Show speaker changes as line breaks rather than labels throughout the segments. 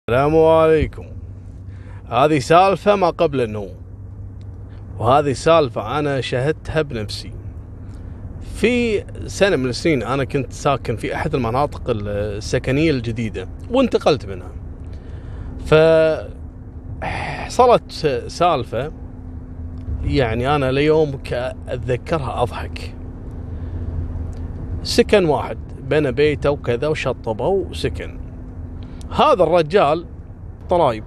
السلام عليكم. هذه سالفة ما قبل النوم، وهذه سالفة أنا شاهدتها بنفسي. في سنة من السنين أنا كنت ساكن في أحد المناطق السكنية الجديدة وانتقلت منها، فحصلت سالفة يعني أنا ليوم أتذكرها أضحك. سكن واحد بنى بيته وكذا وشطبه وسكن. هذا الرجال طلايب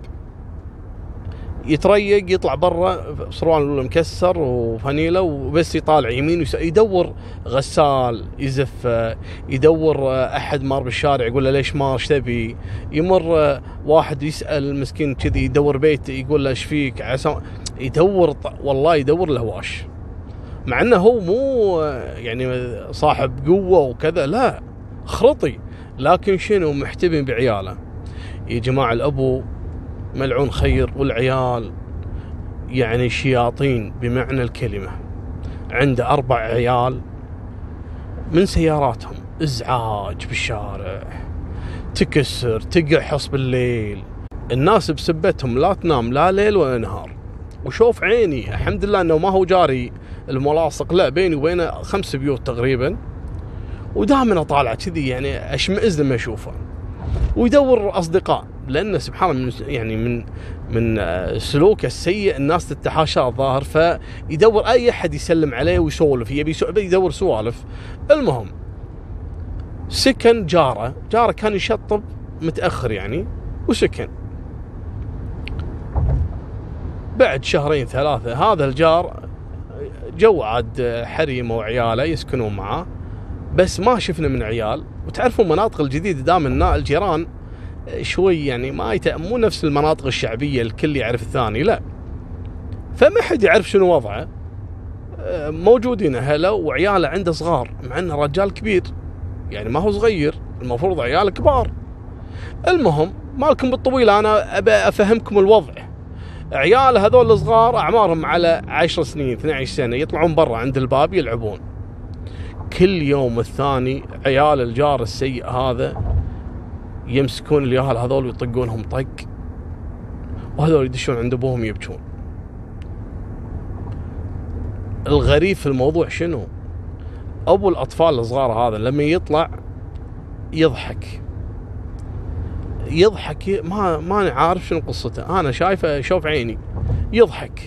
يتريق، يطلع برا سروال مكسر وفانيلة وبس، يطالع يمين يدور غسال يزفه، يدور أحد مار بالشارع يقول له ليش مار ايش تبي، يمر واحد يسأل مسكين كذي يدور بيت يقول له ايش فيك، يدور والله يدور له واش، مع انه هو مو يعني صاحب قوة وكذا، لا خرطي، لكن شنو محتمي بعياله. يا جماعة الأبو ملعون خير، والعيال يعني شياطين بمعنى الكلمة. عنده 4 عيال من سياراتهم، ازعاج بالشارع، تكسر تقحص بالليل، الناس بسبتهم لا تنام لا ليل ولا نهار. وشوف عيني الحمد لله انه ما هو جاري الملاصق، لا بيني وبينه 5 بيوت تقريبا، ودائما اطالع كذي يعني اشمئز لما اشوفه. ويدور اصدقاء، لانه سبحان الله يعني من سلوكه السيء الناس تتحاشاه الظاهر، فيدور اي احد يسلم عليه ويسولف، يبي يدور سوالف. المهم سكن جاره كان يشطب متاخر يعني، وسكن بعد 2 3 هذا الجار جو عاد حريمه وعياله يسكنون معاه، بس ما شفنا من عيال. وتعرفون المناطق الجديدة دائما الجيران شوي يعني مو نفس المناطق الشعبية الكل يعرف الثاني، لا، فما حد يعرف شنو وضعه. موجودين أهله وعياله عنده صغار، مع انه رجال كبير يعني ما هو صغير، المفروض عياله كبار. المهم مالكم بالطويل، انا ابى افهمكم الوضع. عيال هذول الصغار اعمارهم على 10 سنين 12 سنة، يطلعون برا عند الباب يلعبون. كل يوم الثاني عيال الجار السيء هذا يمسكون اليهال هذول ويطقونهم طق، وهذول يدشون عند ابوهم يبكون. الغريب في الموضوع شنو؟ ابو الاطفال الصغار هذا لما يطلع يضحك ما عارف شنو قصته، انا شايفه شوف عيني يضحك.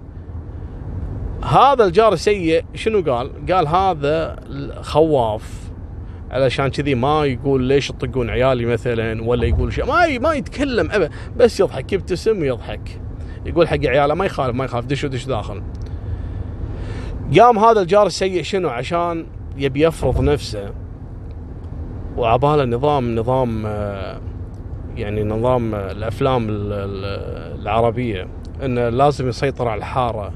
هذا الجار السيء شنو قال هذا خواف، علشان كذي ما يقول ليش تطقون عيالي مثلا، ولا يقول شيء، ما يتكلم ابدا، بس يضحك، يبتسم ويضحك، يقول حق عياله ما يخالف دش داخل. قام هذا الجار السيء شنو عشان يبي يفرض نفسه، وعباله نظام يعني نظام الافلام العربية انه لازم يسيطر على الحارة.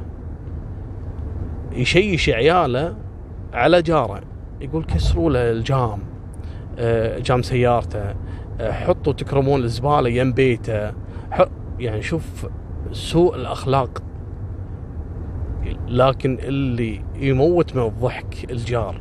يشيش عياله على جاره، يقول كسروا له الجام، جام سيارته، حطوا تكرمون الزبالة يم بيته، يعني شوف سوء الأخلاق. لكن اللي يموت من الضحك الجار.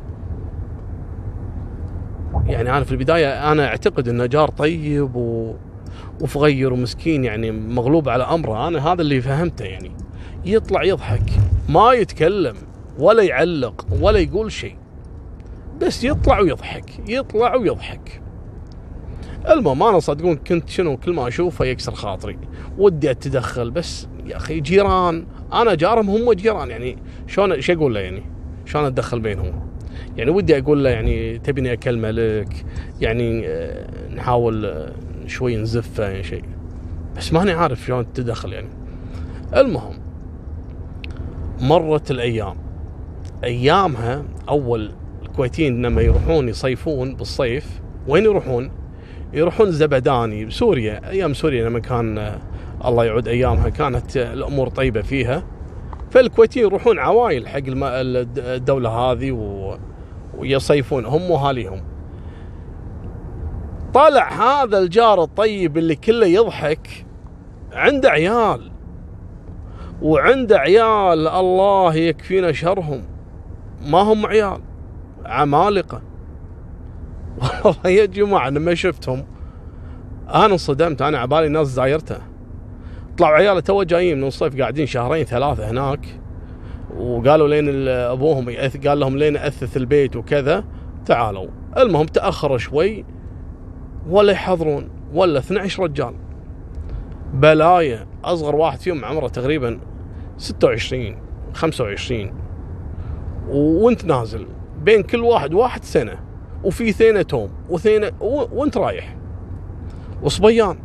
يعني أنا في البداية أنا أعتقد أنه جار طيب وفغير ومسكين، يعني مغلوب على أمره، أنا هذا اللي فهمته. يعني يطلع يضحك، ما يتكلم ولا يعلق ولا يقول شيء، بس يطلع ويضحك. المهم انا صدقون كنت شنو كل ما اشوفه يكسر خاطري، ودي اتدخل، بس يا اخي جيران، انا جارهم هم جيران، يعني شلون ايش اقول له، يعني شلون اتدخل بينهم؟ يعني ودي اقول له يعني تبيني اكلمه لك، يعني نحاول شوي نزفه يعني شيء، بس ماني عارف شلون تدخل يعني. المهم مرت الايام. ايامها اول الكويتيين لما يروحون يصيفون بالصيف وين يروحون زبداني بسوريا. ايام سوريا لما كان الله يعود ايامها كانت الامور طيبة فيها، فالكويتيين يروحون عوائل حق الدولة هذه ويصيفون هم واهاليهم. طلع هذا الجار الطيب اللي كله يضحك عنده عيال، وعنده عيال الله يكفينا شرهم، ما هم عيال، عمالقة والله يا جماعة. لما شفتهم انا انصدمت، انا عبالي ناس زايرته، طلعوا عياله تو جايين من الصيف قاعدين 2-3 هناك، وقالوا لين ابوهم قال لهم لين اثث البيت وكذا تعالوا. المهم تاخروا شوي ولا يحضرون، ولا 12 رجال بلايا. اصغر واحد فيهم عمره تقريبا 26 25، وانت نازل بين كل واحد سنه، وفي ثينه توم وثينه وانت رايح، وصبيان.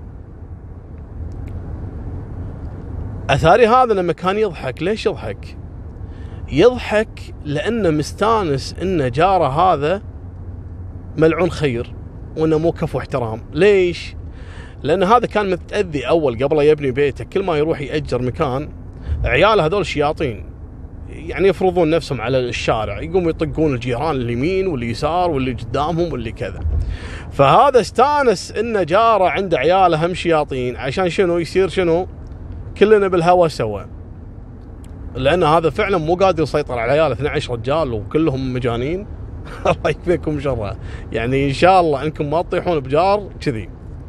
اثاري هذا لما كان يضحك، ليش يضحك؟ يضحك لانه مستانس ان جاره هذا ملعون خير، وانه مو كفو احترام. ليش؟ لان هذا كان متاذي اول قبل يبني بيته، كل ما يروح ياجر مكان عياله هذول شياطين، يعني يفرضون نفسهم على الشارع، يقوموا يطقون الجيران اليمين واليسار واللي قدامهم واللي كذا. فهذا استانس ان جاره عنده عياله هم شياطين، عشان شنو؟ يصير شنو؟ كلنا بالهوى سوا. لان هذا فعلا مو قادر يسيطر على عياله، 12 رجال وكلهم مجانين. الله يكفيكم شره، يعني ان شاء الله انكم ما تطيحون بجار كذي.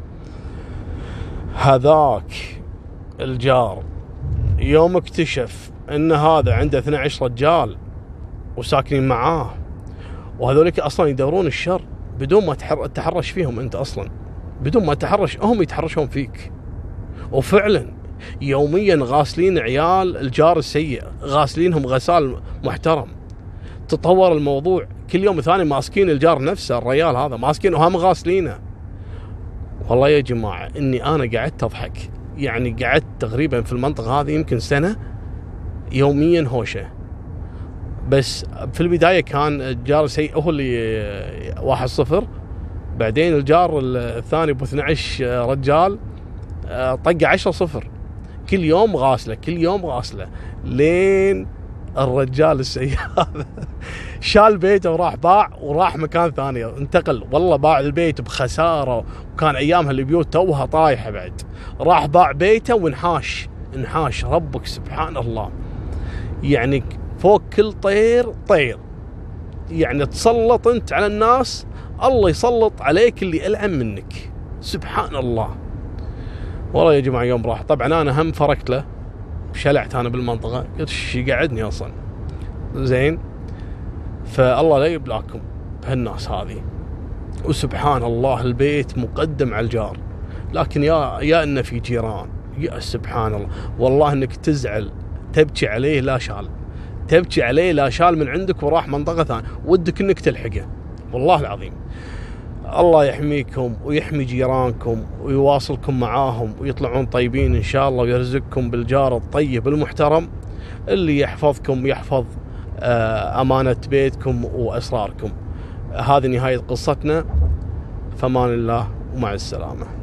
هذاك الجار يوم اكتشف ان هذا عنده 12 رجال وساكنين معاه، وهذولك اصلا يدورون الشر بدون ما تحرش فيهم انت، اصلا بدون ما تحرش هم يتحرشون فيك. وفعلا يوميا غاسلين عيال الجار السيء، غاسلينهم غسال محترم. تطور الموضوع، كل يوم ثاني ماسكين الجار نفسه، الريال هذا ماسكين وهم غاسلينه. والله يا جماعة اني انا قعدت اضحك، يعني قعدت تقريبا في المنطقة هذه يمكن سنة يوميا هوشة. بس في البداية كان الجار السيء هو اللي 1-0، بعدين الجار الثاني ب 12 رجال طق 10-0، كل يوم غاسلة كل يوم غاسلة، لين الرجال السيء هذا شال بيته وراح باع وراح مكان ثاني، انتقل. والله باع البيت بخسارة، وكان ايامها البيوت توها طايحة بعد. راح باع بيته وانحاش ربك سبحان الله، يعني فوق كل طير. يعني تسلط انت على الناس، الله يسلط عليك اللي ألعن منك، سبحان الله. والله يا جماعة يوم راح، طبعا انا هم فرقت له، شلعت انا بالمنطقة، قلت ايش يقعدني اصلا زين. فالله لا يبلاكم بهالناس هذه. وسبحان الله البيت مقدم على الجار، لكن يا انه في جيران، يا سبحان الله. والله انك تزعل تبكي عليه لا شال، تبكي عليه لا شال من عندك وراح منطقة ثانية، ودك انك تلحقه. والله العظيم الله يحميكم ويحمي جيرانكم ويواصلكم معاهم، ويطلعون طيبين ان شاء الله، ويرزقكم بالجار الطيب المحترم اللي يحفظكم، يحفظ امانة بيتكم واسراركم. هذه نهاية قصتنا، فمان الله ومع السلامة.